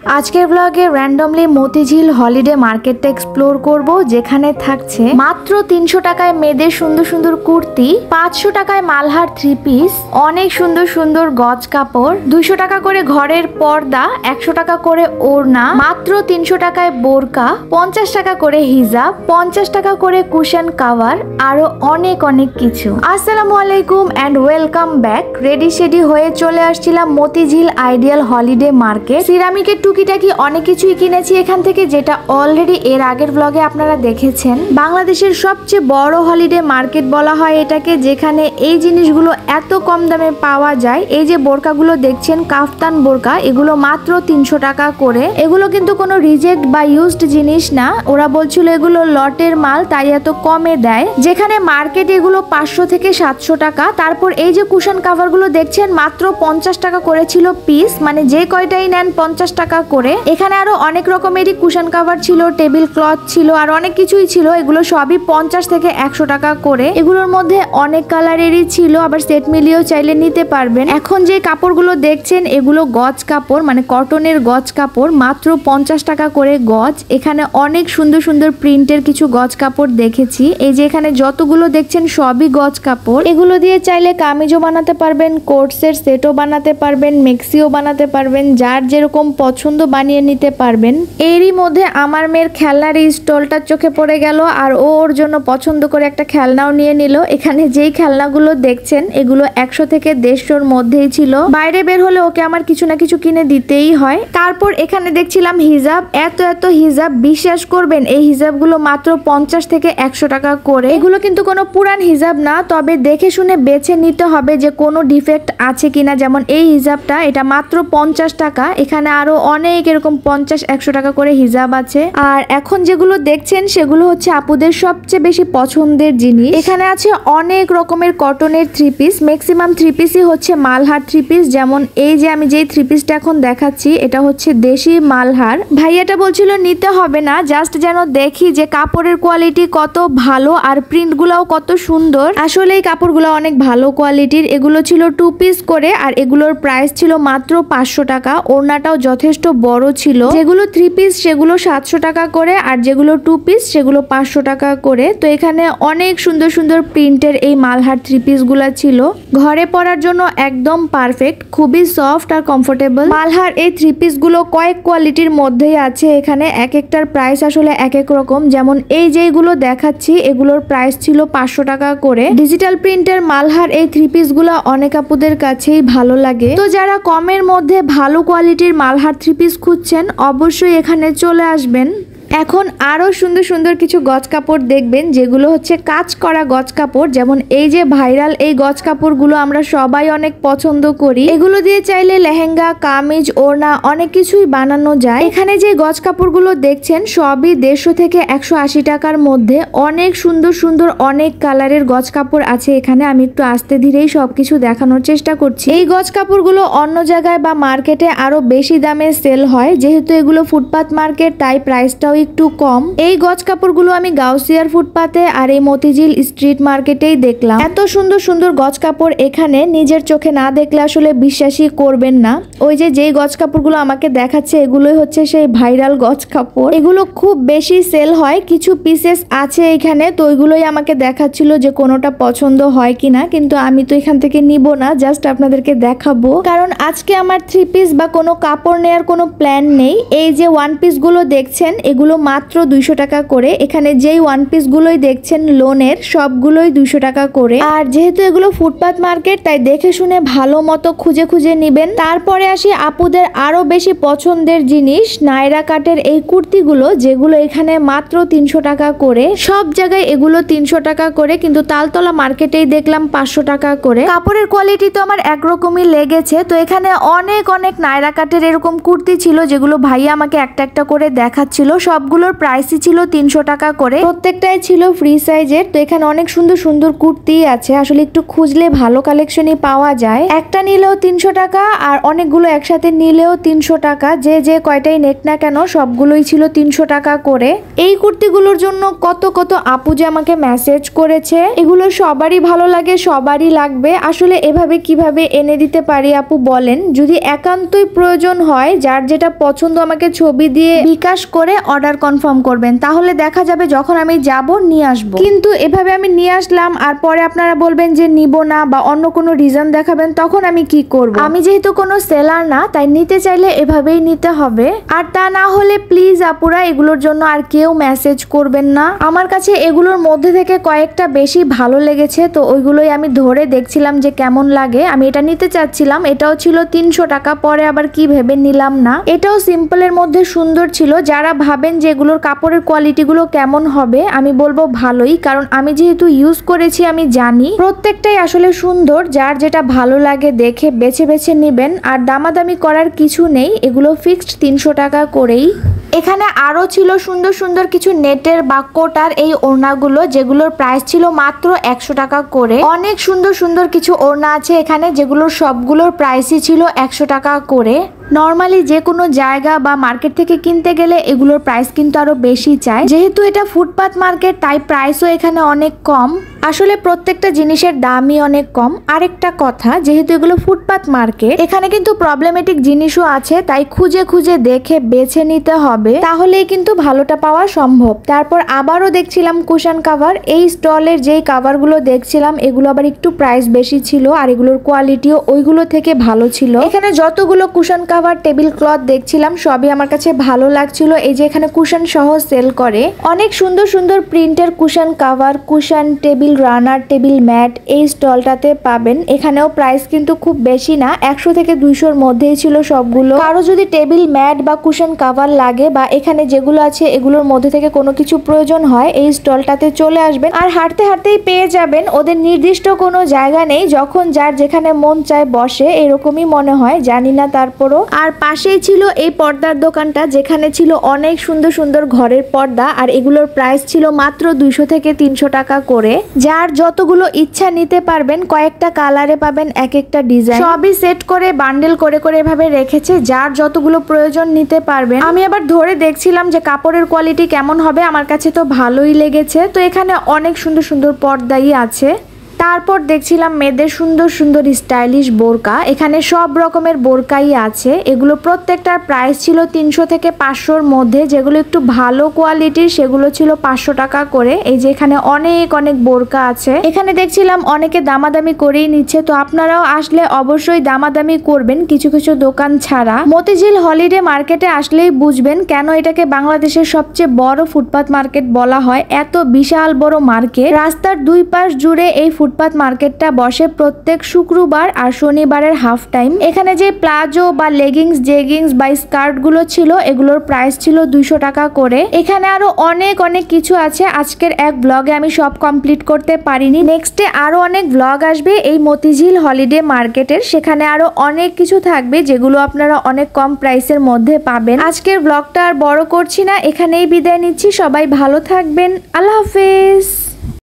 আজকের ব্লগে র্যান্ডমলি মতিঝিল হলিডে মার্কেটটা এক্সপ্লোর করব, যেখানে থাকছে মাত্র 300 টাকায় মেয়েদের সুন্দর সুন্দর কুর্তি, 500 টাকায় মালহার 3 পিস, অনেক সুন্দর সুন্দর গজ কাপড়, 200 টাকা করে ঘরের পর্দা, 100 টাকা করে ওড়না, মাত্র 300 টাকায় বোরকা, 50 টাকা করে হিজাব, 50 টাকা করে কুশন কাভার, আরো অনেক অনেক কিছু। আসসালামু আলাইকুম and welcome back. Ready shady হয়ে চলে আসছিলাম মতিঝিল আইডিয়াল হলিডে মার্কেট। সিরামিকের টুকিটাকি অনেক কিছুই কিনেছি এখান থেকে, যেটা অলরেডি এর আগের ব্লগে আপনারা দেখেছেন। বাংলাদেশের সবচেয়ে বড় হলিডে মার্কেট বলা হয় এটাকে, যেখানে এই জিনিসগুলো এত কম দামে পাওয়া যায়। এই যে বোরকাগুলো দেখছেন, কাফতান বোরকা, এগুলো মাত্র 300 টাকা করে। এগুলো কিন্তু কোনো রিজেক্ট বা ইউজড জিনিস না, ওরা বলছিল এগুলো লটের মাল, তাই এত কমে দেয়, যেখানে মার্কেট এগুলো 500 থেকে 700 টাকা। তারপর এই যে কুশন কাভার গুলো দেখছেন, মাত্র 50 টাকা করেছিল পিস, মানে যে কয়টাই নেন 50 টাকা করে। এখানে আরো অনেক রকমেরই কুশন কাভার ছিল, টেবিল ক্লথ ছিল, আর অনেক কিছুই ছিল। এগুলো সবই 50 থেকে 100 টাকা করে। এগুলোর মধ্যে অনেক কালারেরই ছিল, আবার সেট মিলিয়েও চাইলে নিতে পারবেন। এখন যে কাপড়গুলো দেখছেন এগুলো গজ কাপড়, মানে কটনের গজ কাপড়, মাত্র 50 টাকা করে গজ। এখানে অনেক সুন্দর সুন্দর প্রিন্টের কিছু গজ কাপড় দেখেছি। এই যে এখানে যতগুলো দেখছেন সবই গজ কাপড়। এগুলো দিয়ে চাইলে কামিজও বানাতে পারবেন, কোটসের সেটও বানাতে পারবেন, মেক্সিও বানাতে পারবেন, যার যেরকম পছন্দ বানিয়ে নিতে পারবেন। এরই মধ্যে আমার মেয়ের খেলনার এই স্টলটা চোখে পড়ে গেল, আর ওর জন্য পছন্দ করে একটা খেলনাও নিয়ে নিল। এখানে যেই খেলনাগুলো দেখছেন এগুলো 100 থেকে 150-র মধ্যেই ছিল। বাইরে বের হলে ওকে আমার কিছু না কিছু কিনে দিতেই হয়। তারপর এখানে দেখছিলাম হিজাব, এত এত হিজাব, বিশ্বাস করবেন এই হিজাবগুলো মাত্র 50 থেকে 100 টাকা করে। এগুলো কিন্তু কোনো পুরান হিজাব না, তবে দেখে শুনে বেছে নিতে হবে যে কোনো ডিফেক্ট আছে কিনা। যেমন এই হিজাবটা, এটা মাত্র 50 টাকা। এখানে আরো অনেক এরকম 50-100 টাকা করে হিজাব আছে। আর এখন যেগুলো দেখছেন সেগুলো হচ্ছে আপুদের সবচেয়ে বেশি পছন্দের জিনিস। এখানে আছে অনেক রকমের কটনের 3 পিস, ম্যাক্সিমাম 3 পিসই হচ্ছে মালহার 3 পিস। যেমন এই যে আমি যেই 3 পিসটা এখন দেখাচ্ছি, এটা হচ্ছে দেশি মালহার। ভাইয়াটা বলছিল নিতে হবে না, জাস্ট যেন দেখি যে কাপড়ের কোয়ালিটি কত ভালো আর প্রিন্টগুলোও কত সুন্দর। আসলে এই কাপড়গুলো অনেক ভালো কোয়ালিটির। এগুলো ছিল 2 পিস করে, আর এগুলোর প্রাইস ছিল মাত্র 500 টাকা। ওড়নাটাও যথেষ্ট বড় ছিল। যেগুলো 3 পিস সেগুলো 700 টাকা করে, আর যেগুলো 2 পিস সেগুলো 500 টাকা করে। তো এখানে অনেক সুন্দর সুন্দর প্রিন্টের এই মালহার 3 পিস গুলা ছিল, ঘরে পরার জন্য একদম পারফেক্ট, খুবই সফট আর কমফোর্টেবল। মালহার এই 3 পিস গুলো কয়েক কোয়ালিটির মধ্যেই আছে। এখানে এক একটার প্রাইস আসলে এক এক রকম। যেমন এই যেগুলো দেখাচ্ছি এগুলোর প্রাইস ছিল 500 টাকা করে। ডিজিটাল প্রিন্টের মালহার এই 3 পিস গুলা অনেক আপুদের কাছেই ভালো লাগে। তো যারা কমের মধ্যে ভালো কোয়ালিটির মালহার 3 পিস খুঁজছেন, অবশ্যই এখানে চলে আসবেন। এখন আরো সুন্দর সুন্দর কিছু গজ কাপড় দেখবেন, যেগুলো হচ্ছে কাজ করা গজ কাপড়। যেমন এই যে ভাইরাল এই গজ কাপড়গুলো আমরা সবাই অনেক পছন্দ করি। এগুলো দিয়ে চাইলে লেহেঙ্গা, কামিজ, ওড়না অনেক কিছুই বানানো যায়। এখানে যে গজ কাপড়গুলো দেখছেন সবই 150 থেকে 180 টাকার মধ্যে। অনেক সুন্দর সুন্দর অনেক কালারের গজ কাপড় আছে এখানে। আমি একটু আস্তে ধীরেই সবকিছু দেখানোর চেষ্টা করছি। এই গজ কাপড়গুলো অন্য জায়গায় বা মার্কেটে আরো বেশি দামে সেল হয়, যেহেতু এগুলো ফুটপাত মার্কেট তাই প্রাইসটাও একটু কম। এই গজ কাপড়গুলো আমি গাউসিয়ার ফুটপাতে আর এই মতিঝিল স্ট্রিট মার্কেটেই দেখলাম। এত সুন্দর সুন্দর গজ কাপড় এখানে নিজের চোখে না দেখলে আসলে বিশ্বাসই করবেন না। ওই যে যেই গজ কাপড়গুলো আমাকে দেখাচ্ছে এগুলোই হচ্ছে সেই ভাইরাল গজ কাপড়। এগুলো খুব বেশি সেল হয়, কিছু পিসেস আছে এখানে, তো ওইগুলোই আমাকে দেখাচ্ছিল যে কোনোটা পছন্দ হয় কিনা। কিন্তু আমি তো এখান থেকে নিব না, জাস্ট আপনাদেরকে দেখাবো, কারণ আজকে আমার 3 পিস বা কোনো কাপড় নেয়ার কোনো প্ল্যান নেই। এই যে 1 পিস গুলো দেখছেন এগুলো মাত্র 200 টাকা করে। এখানে যেই 1 পিস গুলোই দেখছেন লোনের, সবগুলোই 200 টাকা করে। আর যেহেতু এগুলো ফুটপাত মার্কেট তাই দেখে শুনে ভালো মতো খুঁজে খুঁজে নিবেন। তারপরে আসি আপুদের আরো বেশি পছন্দের জিনিস, নায়রা কাটের এই কুর্তিগুলো, যেগুলো এখানে মাত্র 300 টাকা করে। সব জায়গায় এগুলো 300 টাকা করে, কিন্তু তালতলা মার্কেটেই দেখলাম 500 টাকা করে। কাপড়ের কোয়ালিটি তো আমার একরকমই লেগেছে। তো এখানে অনেক অনেক নায়রা কাটের এরকম কুর্তি ছিল, যেগুলো ভাইয়া আমাকে একটা একটা করে দেখাচ্ছিল। সবগুলোর প্রাইসই ছিল 300 টাকা করে, প্রত্যেকটাই ছিল ফ্রি সাইজের। তো এখানে অনেক সুন্দর সুন্দর কুর্তি আছে, আসলে একটু খুঁজলে ভালো কালেকশনই পাওয়া যায়। একটা নিলেও 300 টাকা আর অনেকগুলো একসাথে নিলেও 300 টাকা, যে যে কয়টাই নেক না কেন সবগুলোই ছিল 300 টাকা করে। এই কুর্তিগুলোর জন্য কত কত আপু যে আমাকে মেসেজ করেছে, এগুলো সবারই ভালো লাগে, সবারই লাগবে। আসলে এভাবে কিভাবে এনে দিতে পারি আপু বলেন? যদি একান্তই প্রয়োজন হয়, যার যেটা পছন্দ আমাকে ছবি দিয়ে বিকাশ করে অর্ডার কনফার্ম করবেন, তাহলে দেখা যাবে যখন আমি যাব নিয়ে আসবো। কিন্তু এভাবে আমি নিয়ে আসলাম আর পরে আপনারা বলবেন যে নিব না বা অন্য কোনো রিজন দেখাবেন, তখন আমি কি করব? আমি যেহেতু কোনো সেলার না, তাই নিতে চাইলে এভাবেই নিতে হবে। আর তা না হলে প্লিজ আপুরা এগুলোর জন্য আর কেউ মেসেজ করবেন না। আমার কাছে এগুলোর মধ্যে থেকে কয়েকটা বেশি ভালো লেগেছে, তো ওইগুলোই আমি ধরে দেখছিলাম যে কেমন লাগে। আমি এটা নিতে চাচ্ছিলাম, এটাও ছিল 300 টাকা, পরে আবার কি ভেবে নিলাম না। এটাও সিম্পলের মধ্যে সুন্দর ছিল। যারা ভাবেন যে এগুলোর কাপড়ের কোয়ালিটিগুলো কেমন হবে, আমি বলবো ভালোই, কারণ আমি যেহেতু ইউজ করেছি আমি জানি প্রত্যেকটাই আসলে সুন্দর। যার যেটা ভালো লাগে দেখে বেছে বেছে নেবেন, আর দামাদামি করার কিছু নেই, এগুলো ফিক্সড 300 টাকা করেই। এখানে আরো ছিল সুন্দর সুন্দর কিছু নেটের বা কোটার এই ওড়নাগুলো, যেগুলোর প্রাইস ছিল মাত্র 100 টাকা করে। অনেক সুন্দর সুন্দর কিছু ওড়না আছে এখানে, যেগুলোর সবগুলোর প্রাইসই ছিল 100 টাকা করে। নর্মালি যে কোনো জায়গা বা মার্কেট থেকে কিনতে গেলে এগুলোর প্রাইস কিন্তু আরো বেশি চায়। যেহেতু এটা ফুটপাত মার্কেট, তাই প্রাইসও এখানে অনেক কম। আসলে প্রত্যেকটা জিনিসের দামই অনেক কম। আরেকটা কথা, যেহেতু এগুলো ফুটপাত মার্কেট, এখানে কিন্তু প্রবলেমেটিক জিনিসও আছে, তাই খুঁজে খুঁজে দেখে বেছে নিতে হবে, তাহলেই কিন্তু ভালোটা পাওয়া সম্ভব। তারপর আবারও দেখছিলাম কুশন কাভার। এই স্টলের যেই কাভারগুলো দেখছিলাম, এগুলো আবার একটু প্রাইস বেশি ছিল, আর এগুলোর কোয়ালিটিও ওইগুলো থেকে ভালো ছিল। এখানে যতগুলো কুশন কাভার, টেবিল ক্লথ দেখছিলাম, সবই আমার কাছে ভালো লাগছিল। এই যে এখানে কুশন সহ সেল করে, অনেক সুন্দর সুন্দর প্রিন্টের cushion cover, cushion, table runner, table mat এই স্টলটাতে পাবেন। এখানেও প্রাইস কিন্তু খুব বেশি না, 100 থেকে 200-র মধ্যেই ছিল সবগুলো। কারো যদি টেবিল ম্যাট বা কুশন কাভার লাগে বা এখানে যেগুলো আছে এগুলোর মধ্যে থেকে কোনো কিছু প্রয়োজন হয়, এই স্টলটাতে চলে আসবেন, আর হাঁটতে হাঁটতেই পেয়ে যাবেন। ওদের নির্দিষ্ট কোনো জায়গা নেই, যখন যার যেখানে মন চায় বসে, এরকমই মনে হয়, জানি না। তারপরও আর পাশেই ছিল এই পর্দার দোকানটা, যেখানে ছিল অনেক সুন্দর সুন্দর ঘরের পর্দা, আর এগুলোর প্রাইস ছিল মাত্র 200 থেকে 300 টাকা করে। যার যতগুলো ইচ্ছা নিতে পারবেন, কয়েকটা কালারে পাবেন এক একটা ডিজাইন, সবই সেট করে বান্ডেল করে করে এভাবে রেখেছে, যার যতগুলো প্রয়োজন নিতে পারবেন। আমি আবার ধরে দেখছিলাম যে কাপড়ের কোয়ালিটি কেমন হবে, আমার কাছে তো ভালোই লেগেছে। তো এখানে অনেক সুন্দর সুন্দর পর্দাই আছে। তারপর দেখছিলাম মেয়েদের সুন্দর সুন্দর স্টাইলিশ বোরকা। এখানে সব রকমের বোরকাই আছে, এগুলো প্রত্যেকটার প্রাইস ছিল 300 থেকে 500-র মধ্যে। যেগুলো একটু ভালো কোয়ালিটির সেগুলো ছিল 500 টাকা করে। এই যে এখানে অনেক অনেক বোরকা আছে। এখানে দেখছিলাম অনেকে দামাদামি করেই নিচ্ছে, তো আপনারাও আসলে অবশ্যই দামাদামি করবেন, কিছু কিছু দোকান ছাড়া। মতিঝিল হলিডে মার্কেটে আসলেই বুঝবেন কেন এটাকে বাংলাদেশের সবচেয়ে বড় ফুটপাত মার্কেট বলা হয়। এত বিশাল বড় মার্কেট, রাস্তার দুই পাশ জুড়ে এই ফুটপাত মার্কেটটা বসে প্রত্যেক শুক্রবার আর শনিবারের হাফ টাইম। এখানে যে প্লাজো বা লেগিংস, জেগিংস বা স্কার্ট গুলো ছিল, এগুলোর প্রাইস ছিল 200 টাকা করে। এখানে আরো অনেক অনেক কিছু আছে, আজকের এক ব্লগে আমি সব কমপ্লিট করতে পারিনি। নেক্সটে আরো অনেক ব্লগ আসবে এই মতিঝিল হলিডে মার্কেটের, সেখানে আরো অনেক কিছু থাকবে যেগুলো আপনারা অনেক কম প্রাইসের মধ্যে পাবেন। আজকের ব্লগটা আর বড় করছি না, এখানেই বিদায় নিচ্ছি। সবাই ভালো থাকবেন, আল্লাহ হাফেজ।